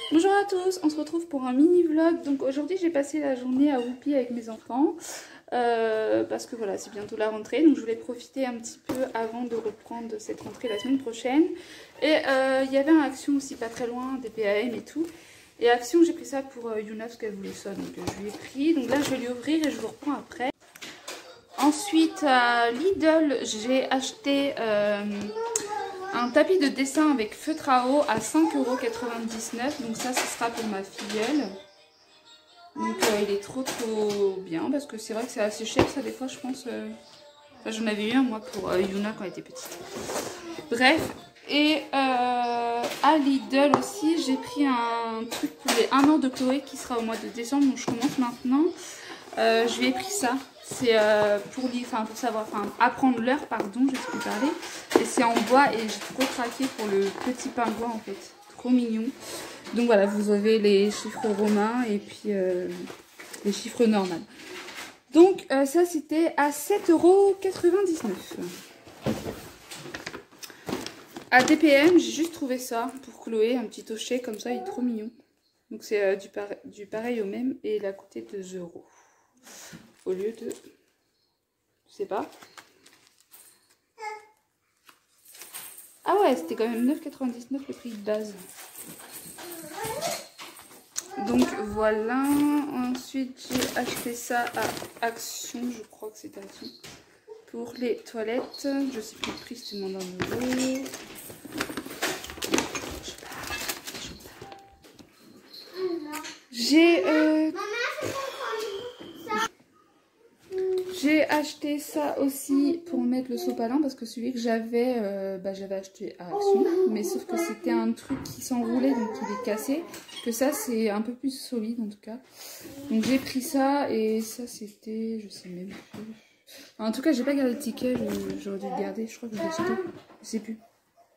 Bonjour à tous, on se retrouve pour un mini vlog. Donc aujourd'hui j'ai passé la journée à Whoopi avec mes enfants parce que voilà, c'est bientôt la rentrée, donc je voulais profiter un petit peu avant de reprendre cette rentrée la semaine prochaine. Et il y avait un Action aussi pas très loin, des PAM et tout. Et Action, j'ai pris ça pour Yuna parce qu'elle voulait ça, donc je lui ai pris. Donc là je vais lui ouvrir et je vous reprends après. Ensuite à Lidl j'ai acheté un tapis de dessin avec feutre à eau à 5,99 €. Donc ça, ce sera pour ma filleule. Donc il est trop bien parce que c'est vrai que c'est assez cher ça des fois je pense. Enfin, j'en avais eu un moi pour Yuna quand elle était petite. Bref. Et à Lidl aussi j'ai pris un truc pour les 1 an de Chloé qui sera au mois de décembre. Donc je commence maintenant. Je lui ai pris ça. C'est pour savoir, apprendre l'heure, pardon, je sais plus parler. Et c'est en bois et j'ai trop craqué pour le petit pingouin en fait. Trop mignon. Donc voilà, vous avez les chiffres romains et puis les chiffres normaux. Donc ça c'était à 7,99 €. À DPM, j'ai juste trouvé ça pour Chloé, un petit tochet comme ça, il est trop mignon. Donc c'est du pareil au même et il a coûté 2 € au lieu de, je sais pas. Ah ouais, c'était quand même 9,99 € le prix de base. Donc voilà, ensuite j'ai acheté ça à Action, je crois que c'est Action, pour les toilettes. Je sais plus le prix, c'était mon nouveau. J'ai acheté ça aussi pour mettre le sopalin parce que celui que j'avais acheté à Action, mais sauf que c'était un truc qui s'enroulait donc il est cassé, que ça c'est un peu plus solide en tout cas. Donc j'ai pris ça et ça c'était, je sais même plus. En tout cas j'ai pas gardé le ticket, j'aurais dû le garder, je crois que je l'ai jeté, je sais plus.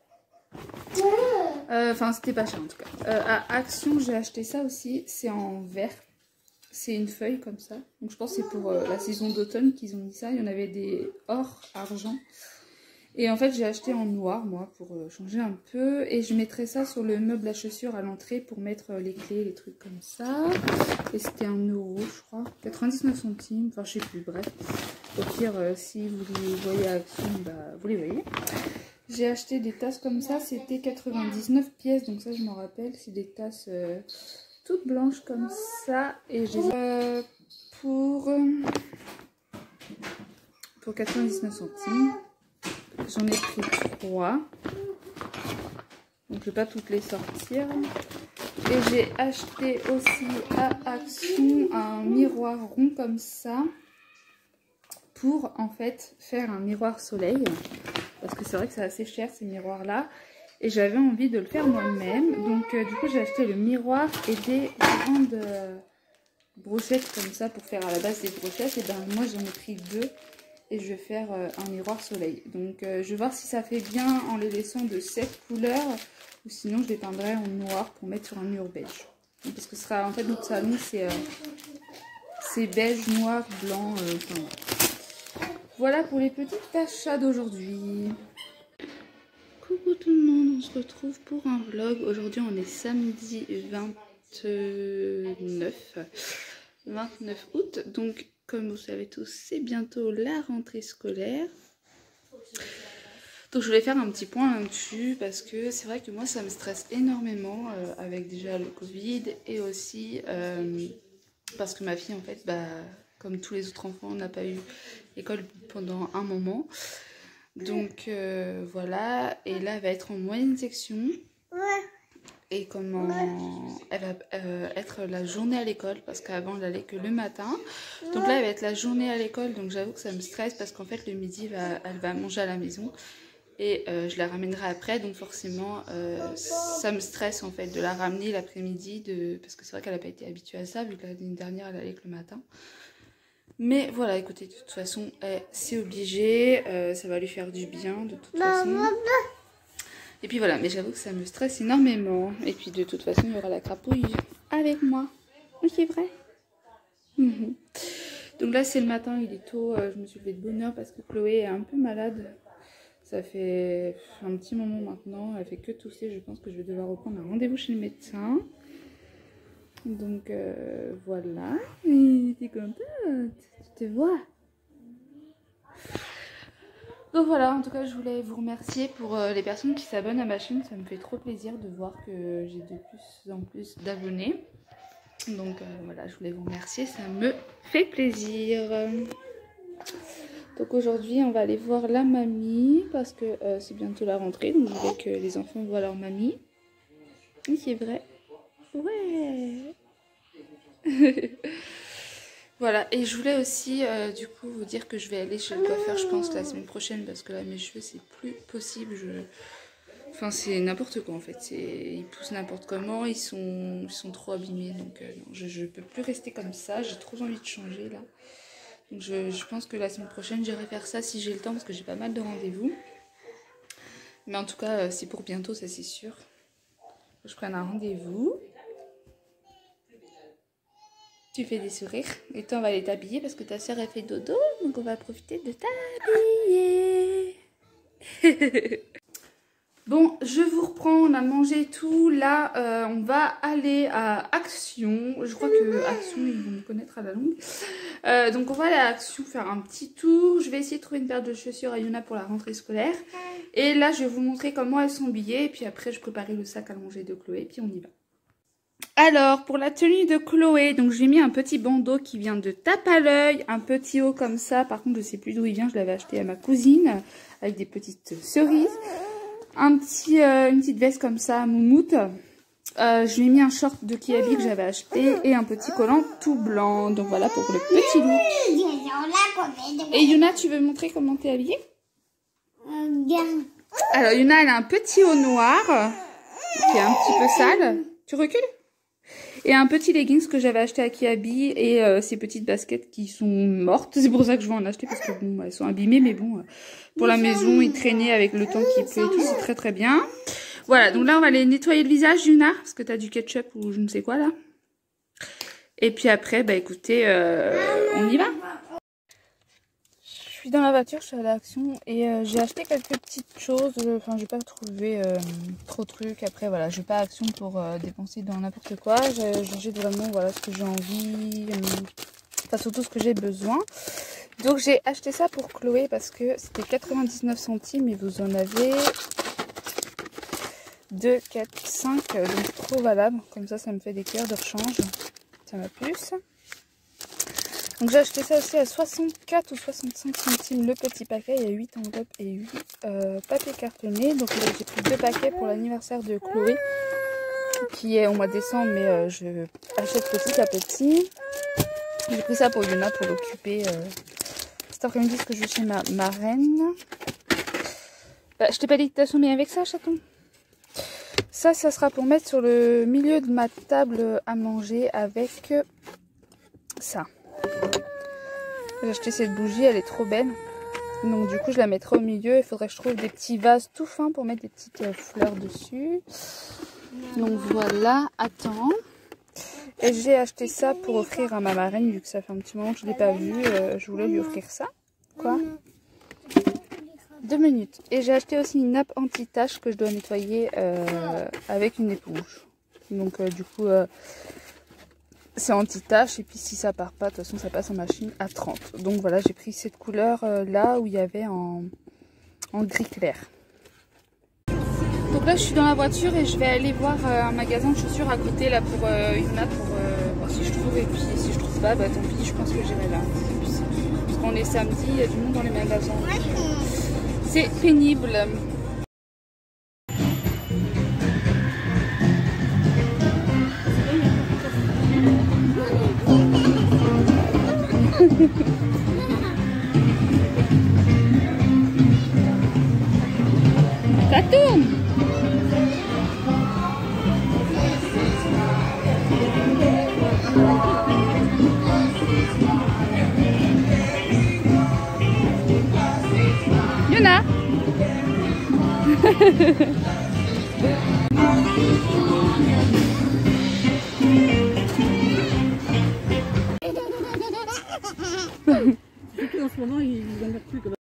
Enfin c'était pas cher en tout cas. À Action j'ai acheté ça aussi, c'est en vert. C'est une feuille comme ça. Donc je pense que c'est pour la saison d'automne qu'ils ont mis ça. Il y en avait des or, argent. Et en fait j'ai acheté en noir moi pour changer un peu. Et je mettrai ça sur le meuble à chaussures à l'entrée pour mettre les clés, les trucs comme ça. Et c'était 1 € je crois. 99 centimes. Enfin je sais plus, bref. Au pire si vous les voyez à Action, bah, vous les voyez. J'ai acheté des tasses comme ça. C'était 99 pièces. Donc ça je m'en rappelle. C'est des tasses... toutes blanches comme ça et j'ai pour 99 centimes. J'en ai pris 3. Donc je vais pas toutes les sortir. Et j'ai acheté aussi à Action un miroir rond comme ça pour en fait faire un miroir soleil. Parce que c'est vrai que c'est assez cher ces miroirs là. Et j'avais envie de le faire moi-même. Donc du coup j'ai acheté le miroir et des grandes brochettes comme ça pour faire à la base des brochettes. Et ben moi j'en ai pris 2 et je vais faire un miroir soleil. Donc je vais voir si ça fait bien en les laissant de cette couleur. Ou sinon je les peindrai en noir pour mettre sur un mur beige. Donc, parce que ce sera en fait notre salon c'est beige, noir, blanc. Enfin, voilà pour les petits achats d'aujourd'hui. Coucou tout le monde, on se retrouve pour un vlog. Aujourd'hui on est samedi 29 août. Donc comme vous savez tous, c'est bientôt la rentrée scolaire. Donc je voulais faire un petit point là-dessus parce que c'est vrai que moi ça me stresse énormément avec déjà le Covid et aussi parce que ma fille en fait, comme tous les autres enfants, n'a pas eu école pendant un moment. Donc voilà, et là elle va être en moyenne section. Et comment elle va être la journée à l'école parce qu'avant elle allait que le matin. Donc là elle va être la journée à l'école, donc j'avoue que ça me stresse parce qu'en fait le midi elle va manger à la maison et je la ramènerai après, donc forcément ça me stresse en fait de la ramener l'après-midi parce que c'est vrai qu'elle n'a pas été habituée à ça vu que l'année dernière elle allait que le matin. Mais voilà, écoutez, de toute façon c'est obligé, ça va lui faire du bien de toute façon. Et puis voilà, mais j'avoue que ça me stresse énormément. Et puis de toute façon, il y aura la crapouille avec moi. Oui, c'est vrai. Donc là, c'est le matin, il est tôt. Je me suis levée de bonne heure parce que Chloé est un peu malade. Ça fait un petit moment maintenant. Elle fait que tousser. Je pense que je vais devoir reprendre un rendez-vous chez le médecin. Donc voilà. Et t'es contente? Tu te vois? Donc voilà, en tout cas je voulais vous remercier pour les personnes qui s'abonnent à ma chaîne. Ça me fait trop plaisir de voir que j'ai de plus en plus d'abonnés. Donc voilà, je voulais vous remercier, ça me fait plaisir. Donc aujourd'hui on va aller voir la mamie parce que c'est bientôt la rentrée. Donc je voulais que les enfants voient leur mamie. Oui, c'est vrai. Ouais. Voilà, et je voulais aussi du coup vous dire que je vais aller chez le coiffeur je pense la semaine prochaine parce que là mes cheveux c'est plus possible. Enfin c'est n'importe quoi en fait, ils poussent n'importe comment, ils sont trop abîmés donc non, je peux plus rester comme ça, j'ai trop envie de changer là. Donc je pense que la semaine prochaine j'irai faire ça si j'ai le temps parce que j'ai pas mal de rendez-vous. Mais en tout cas c'est pour bientôt, ça c'est sûr. Je prenne un rendez-vous. Tu fais des sourires et toi on va aller t'habiller parce que ta soeur a fait dodo, donc on va profiter de t'habiller. Bon, je vous reprends, on a mangé tout, là on va aller à Action, je crois que Action ils vont me connaître à la longue. Donc on va aller à Action faire un petit tour, je vais essayer de trouver une paire de chaussures à Yuna pour la rentrée scolaire. Et là je vais vous montrer comment elles sont habillées et puis après je préparais le sac à manger de Chloé et puis on y va. Alors, pour la tenue de Chloé, donc j'ai mis un petit bandeau qui vient de Tape à l'œil, un petit haut comme ça. Par contre, je sais plus d'où il vient, je l'avais acheté à ma cousine avec des petites cerises. Une petite veste comme ça, moumoute. Je lui ai mis un short de Kiabi que j'avais acheté et un petit collant tout blanc. Donc voilà pour le petit look. Et Yuna, tu veux montrer comment t'es habillée? Alors, Yuna, elle a un petit haut noir qui est un petit peu sale. Tu recules? Et un petit leggings que j'avais acheté à Kiabi et ces petites baskets qui sont mortes. C'est pour ça que je vais en acheter parce que bon, elles sont abîmées. Mais bon, pour la maison, ils traînaient avec le temps qu'il pleut et tout. C'est très très bien. Voilà, donc là, on va aller nettoyer le visage, Yuna. Parce que t'as du ketchup ou je ne sais quoi là. Et puis après, bah écoutez, on y va. Je suis dans la voiture, je suis à l'Action et j'ai acheté quelques petites choses. Enfin, j'ai pas trouvé trop de trucs. Après, voilà, je vais pas à Action pour dépenser dans n'importe quoi. J'ai vraiment voilà ce que j'ai envie, enfin surtout ce que j'ai besoin. Donc j'ai acheté ça pour Chloé parce que c'était 99 centimes et vous en avez 2, 4, 5, donc trop valable. Comme ça me fait des cœurs de rechange. Ça m'a plus. Donc j'ai acheté ça aussi à 64 ou 65 centimes le petit paquet. Il y a 8 enveloppes et 8 papiers cartonnés. Donc j'ai pris 2 paquets pour l'anniversaire de Chloé qui est au mois de décembre, mais je achète petit à petit. J'ai pris ça pour Yuna pour l'occuper cet après-midi parce que je vais chez ma marraine. Bah, je t'ai pas dit que t'as sommé avec ça, chaton. Ça sera pour mettre sur le milieu de ma table à manger avec ça. J'ai acheté cette bougie, elle est trop belle. Donc du coup je la mettrai au milieu. Il faudrait que je trouve des petits vases tout fins pour mettre des petites fleurs dessus. Donc voilà, attends. Et j'ai acheté ça pour offrir à ma marraine vu que ça fait un petit moment que je ne l'ai pas vue. Je voulais lui offrir ça. Quoi? 2 minutes. Et j'ai acheté aussi une nappe anti-tache que je dois nettoyer avec une éponge. Donc du coup... c'est anti-tache et puis si ça part pas, de toute façon ça passe en machine à 30. Donc voilà, j'ai pris cette couleur là où il y avait en gris clair. Donc là je suis dans la voiture et je vais aller voir un magasin de chaussures à côté là pour Yuna pour voir si je trouve, et puis si je trouve pas, bah tant pis, je pense que j'irai là. Parce qu'on est samedi, il y a du monde dans les magasins. C'est pénible. Ça tourne. Yuna. En ce moment, ils n'en mettent plus comme